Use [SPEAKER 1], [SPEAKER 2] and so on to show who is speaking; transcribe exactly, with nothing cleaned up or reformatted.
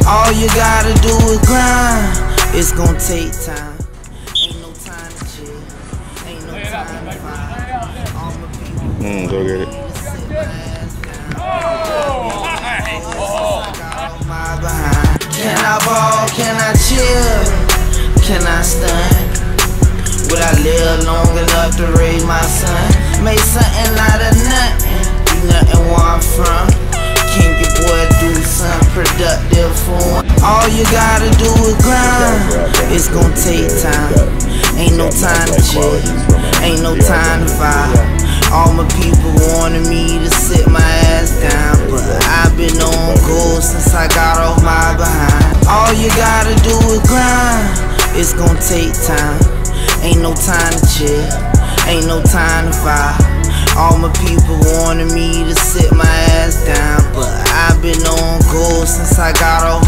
[SPEAKER 1] All you gotta do is grind. It's gonna take time. Ain't no time to chill. Ain't no time to fight. All my people.
[SPEAKER 2] Mm, go get it.
[SPEAKER 1] Can I ball? Can I chill? Can I stun? Will I live long enough to raise my son? Make something out of nothing. Do nothing where I'm from. Can your boy do something productive for him? All you gotta do is grind. It's gonna take time. Ain't no time to chill. Ain't no time to vibe. All my people wanted me to sit my ass down, but I've been on go since I got off my behind. All you gotta do is grind. It's gonna take time. Ain't no time to chill. Ain't no time to vibe. All my people wanted me to sit my ass down, but I've been on go since I got off